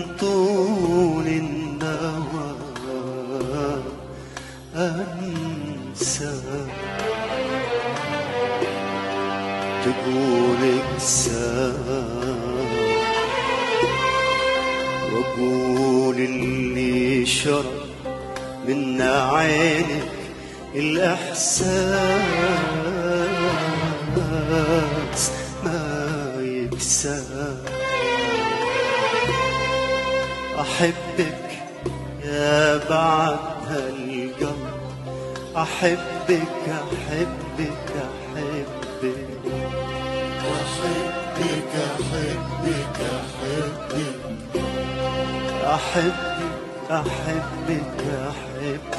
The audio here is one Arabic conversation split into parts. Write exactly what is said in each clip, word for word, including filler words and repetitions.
طول النوى أنسى، تقول اكسى واقول اللي شرب من عينك الإحساس ما يكسى. أحبك يا بعد هالقلب، أحبك أحبك أحبك أحبك أحبك أحبك أحبك أحبك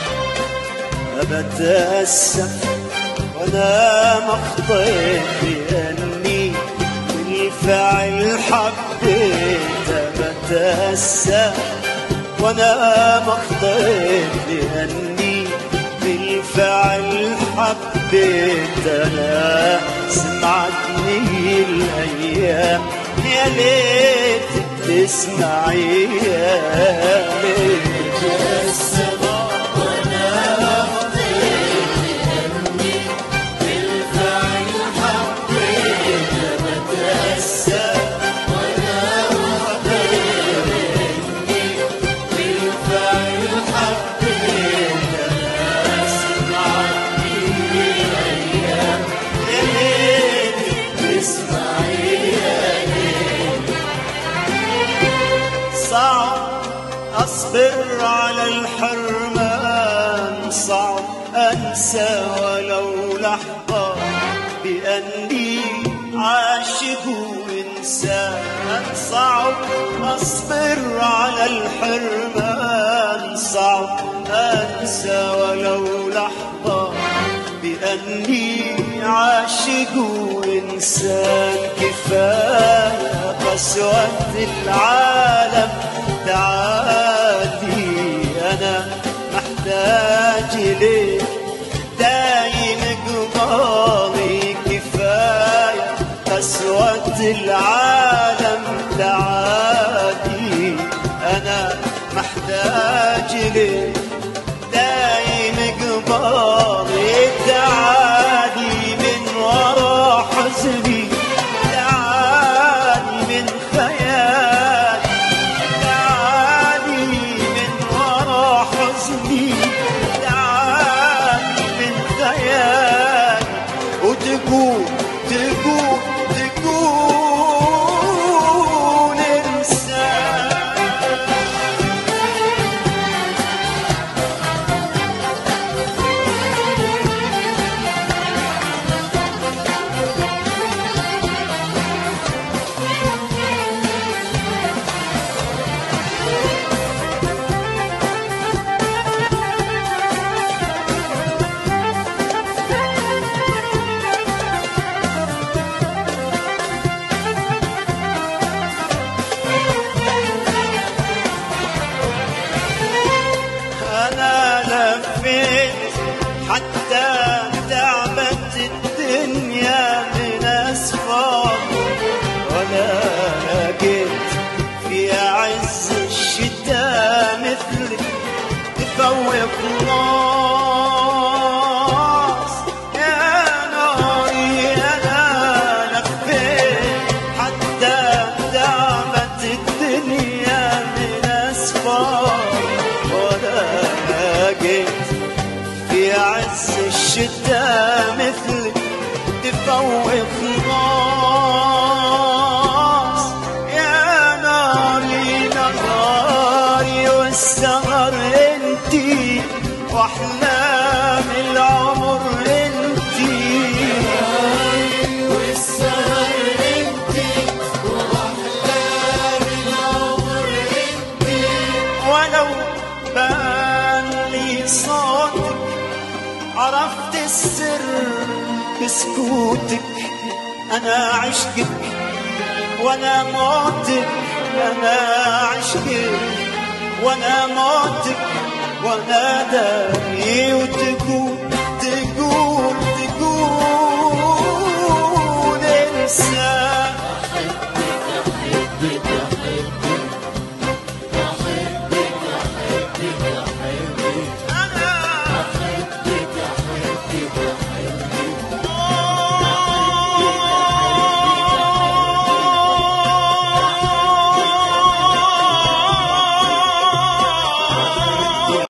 أبتأسف وأنا مخطئت لأني بالفعل حبيت. أبتأسف وأنا مخطئت لأني بالفعل حبيت. أنا سمعتني الأيام يا ليت تسمعي، يا ليت السماء وانا مخطئت لاني بالفعل حبيت. بتأسف وانا مخطئت لاني بالفعل حبيت. انا سمعتني الايام يا ليت تسمعي، يا ليت. صعب أصبر على الحرمان، صعب أنسى ولو لحظة بأني عاشق وإنسان. صعب أصبر على الحرمان، صعب أنسى ولو لحظة بأني عاشق وإنسان. كفاية قسوة العالم تعالي، أنا محتاج ليك دايم قبالي. كفاية قسوة العالم تعالي، أنا محتاج ليك دايم قبالي. تعالي من ورا حزني، تعالي من خيالي، تعالي من ورا حزني، تعالي من خيالي. وتقول تقول تقول انسان. أنا لفيت حتى تعبت الدنيا من أسفار، ولا لقيت في عز الشتاء مثلك تفوق راس. يا ناري أنا لفيت حتى تعبت الدنيا من أسفار، ولا لقيت في عز الشتاء مثلك تفوق راس. يا ناري نهاري والسهر انتي، واحلام العمر انتي. والسهر انتي واحلام العمر انتي. ولو بان لي صوتك عرفت السر بسكوتك. أنا عشقك وأنا موتك، أنا عشقك وأنا موتك وأنا داري. وتقول